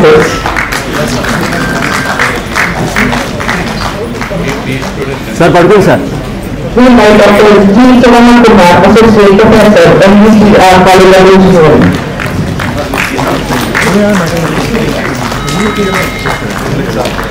campus. Sir, pardon sir. We invite Dr. G. Sivana Kumar, Associate Professor, MBCR College of Engineering.